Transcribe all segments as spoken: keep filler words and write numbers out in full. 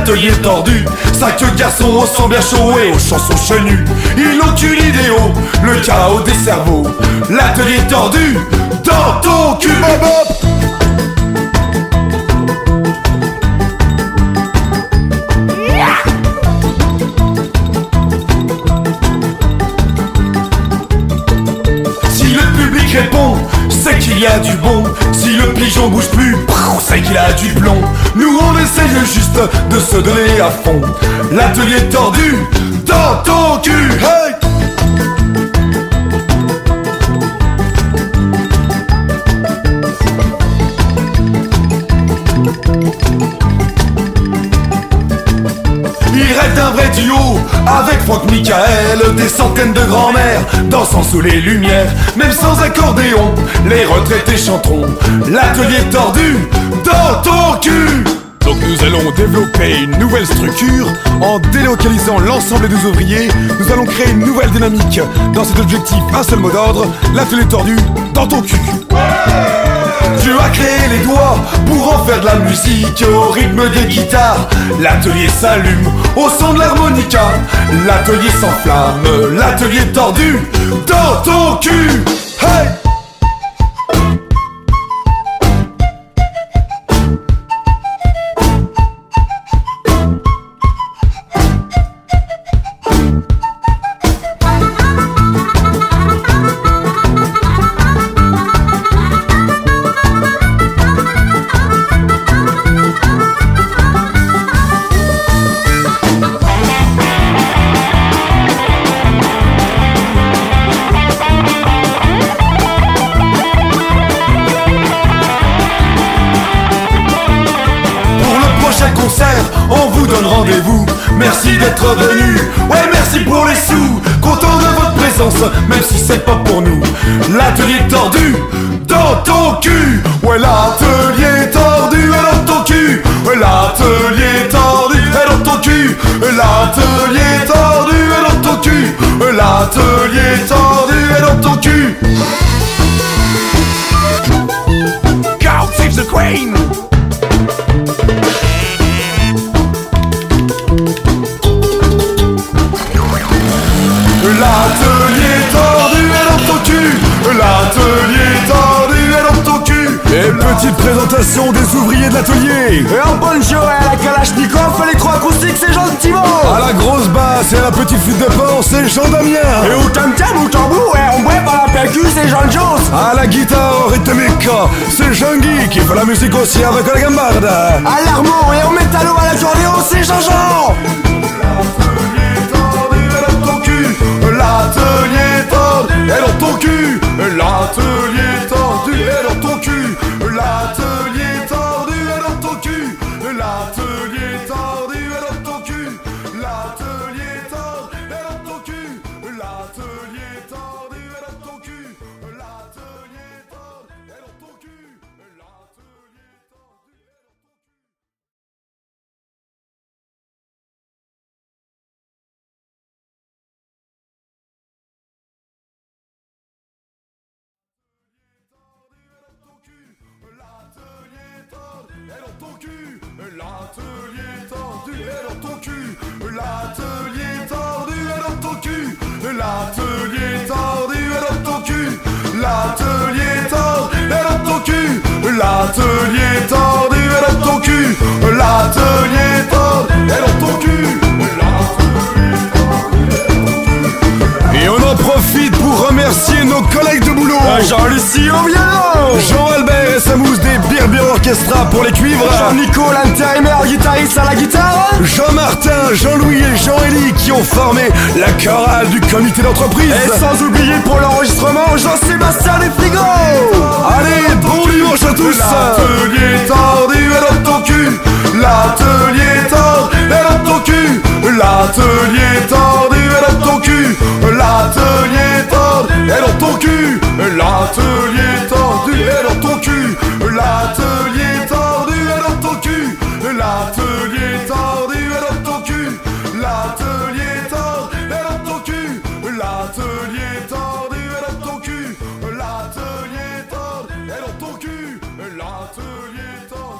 l'atelier tordu. Cinq garçons au sang bien chaud et aux chansons chenues. Ils n'ont qu'une idéo, le chaos des cerveaux. L'atelier tordu, dans ton cul, bop. Répond, c'est qu'il y a du bon. Si le pigeon bouge plus, c'est qu'il a du plomb. Nous on essaye juste de se donner à fond. L'atelier tordu, dans ton cul, hey! Il rêve d'un vrai duo avec Franck Michael. Des centaines de grands-mères dansant sous les lumières. Même sans accordéon, les retraités chanteront. L'atelier tordu, dans ton cul. Donc nous allons développer une nouvelle structure. En délocalisant l'ensemble des ouvriers, nous allons créer une nouvelle dynamique. Dans cet objectif, un seul mot d'ordre: l'atelier tordu, dans ton cul. Tu as créé les doigts pour en faire de la musique au rythme des guitares. L'atelier s'allume au son de l'harmonica. L'atelier s'enflamme, l'atelier tordu, dans ton cul, hey! On vous donne rendez-vous, merci d'être venu. Ouais, merci pour les sous, content de votre présence, même si c'est pas pour nous. L'atelier tordu, dans ton cul. Ouais, l'atelier tordu est dans ton cul. Ouais, l'atelier tordu est dans ton cul. L'atelier tordu est dans ton cul. L'atelier tordu est dans ton cul. God save the Queen. L'atelier tordu est dans ton cul. L'atelier tordu est dans ton cul. Et petite présentation des ouvriers de l'atelier. Et en banjo et à la Kalachnikov, l'électroacoustique c'est Jean Thibault. À la grosse basse et à la petite flûte de pan, c'est Jean Damien. Et au tam-tam, au tambour et en bref à la percu, c'est Jean Jones. À la guitare rythmique, c'est Jean Guy qui fait la musique aussi avec la gambarde. À l'harmon et en métallo à l'accordéon, c'est Jean-Jean. L'atelier tordu est dans ton cul. L'atelier tordu est dans ton cul. L'atelier tordu est dans ton cul. L'atelier tordu est dans ton cul. L'atelier tordu est dans ton cul. L'atelier tordu est dans ton cul. L'atelier tordu est dans ton cul. L'atelier tordu est dans ton cul. L'atelier tordu est dans ton cul. L'atelier tordu est dans ton cul. L'atelier tordu est dans ton cul. L'atelier tordu est dans ton cul. L'atelier tordu est dans ton cul. Et on en profite pour remercier nos collègues de boulot. Jean-Lucie au violon. Jean-Albert et Samous des Birbir Orchestra pour les cuivres. Jean-Nico, l'intérimaire, guitariste à la guitare. Jean-Martin, Jean-Louis et Jean-Élie qui ont formé la chorale du comité d'entreprise. Et sans oublier pour l'enregistrement Jean-Sébastien des frigos. Allez, bon dimanche à tous. L'atelier tordu est dans ton cul. L'atelier tordu est dans ton cul. L'atelier tordu est dans ton cul. L'atelier tordu est dans ton cul. L'atelier tordu est dans ton cul. L'atelier tordu est dans ton cul. L'atelier tordu est dans ton cul. L'atelier tordu est dans ton cul. L'atelier tordu est dans ton cul. L'atelier tordu est dans ton cul. L'atelier tordu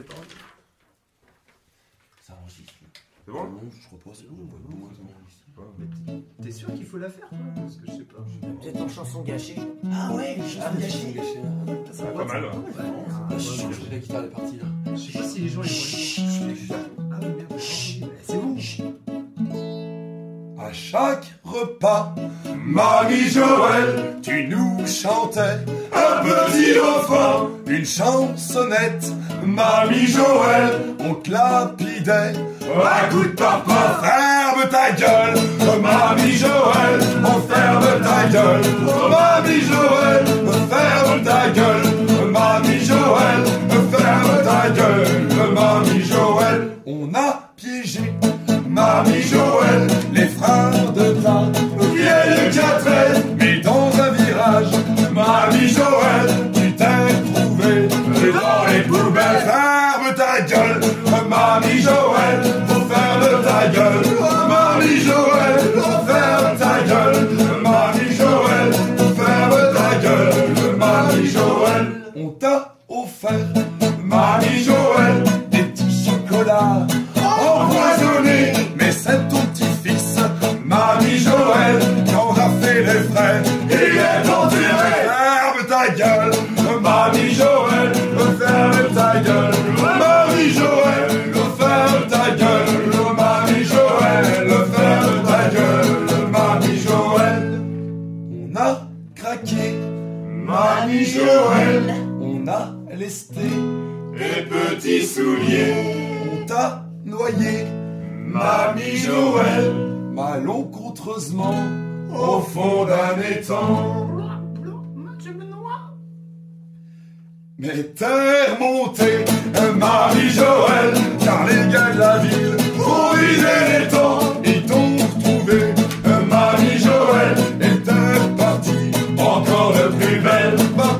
Ça enregistre. C'est bon? Non, je crois pas, c'est bon. Moi, ça enregistre. Mais t'es sûr qu'il faut la faire, toi? Parce que je sais pas. Peut-être en chanson gâchée. Ah ouais, une chanson gâchée. Ça va pas mal. Ah, je suis sûr que la guitare est partie là. Je sais pas si les gens ils vont. Ah oui, merde, c'est bon. À chaque repas, Mamie Joël, tu nous chantais un petit refrain, une chansonnette. Mamie Joël, on te lapidait à coups de papa. Ferme ta gueule, Mamie Joël, on ferme ta gueule. Mamie Joël, ferme ta gueule. Mamie Joël, ferme ta gueule. Mamie Joël, on a piégé Mamie Joël, les freins de ta vieille quatraine, mis dans un virage. Mamie Joël, tu t'es trouvé dans les poubelles. Ferme ta gueule, Mamie Joël, ferme ta gueule. Mamie Joël, ferme ta gueule. Mamie Joël, ferme ta gueule. Mamie Joël, on t'a offert, Mamie Joël, des petits chocolats empoisonnés. Mais c'est ton petit-fils, Mamie Joël, qui en a fait les frais et est enterré. Ferme ta gueule, Mamie Joël, ferme ta gueule. Mamie Joël, ferme ta gueule. Mamie Joël, ferme ta gueule. Mamie Joël, on a craqué. Mamie Joël, on a lesté. Tes petits souliers, on t'a noyé. Mamie Joël, malencontreusement, au fond d'un étang. Mais t'es remonté, Mamie Joël, car les gars de la ville ont vidé les temps. Ils t'ont retrouvé, Mamie Joël, et t'es parti encore de plus belle.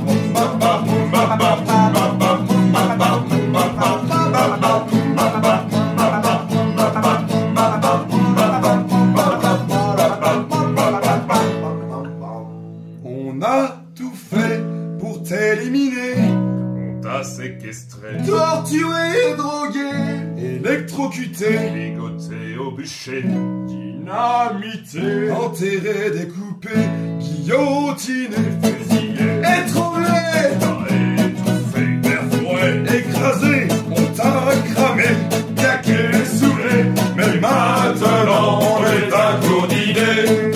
On a tout fait pour t'éliminer. On t'a séquestré, torturé, drogué, électrocuté, ligoté au bûcher, dynamité, enterré, découpé, guillotiné, fusillé, étranglé, étouffé, perforé, écrasé. On t'a cramé, claqué, saoulé, mais maintenant on est à court d'idées.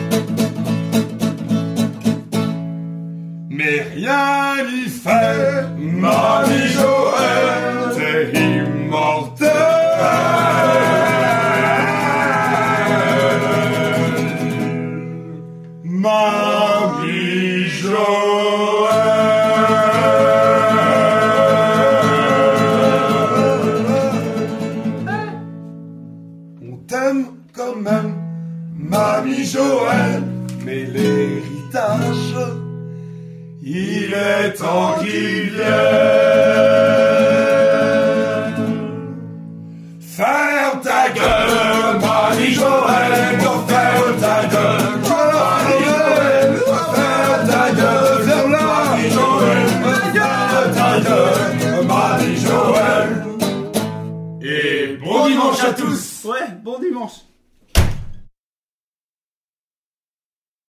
Mais rien n'y fait, Mamie Joël, t'es immortel. Mamie Joël. On t'aime quand même, Mamie Joël, mais l'héritage, il est temps qu'il vienne. Ferme ta gueule, Mamie Joël, ferme ta gueule. Mamie Joël, ferme ta gueule. Ferme-la, Mamie Joël, ferme ta gueule. Mamie Joël. Et bon dimanche à tous. Ouais, bon dimanche.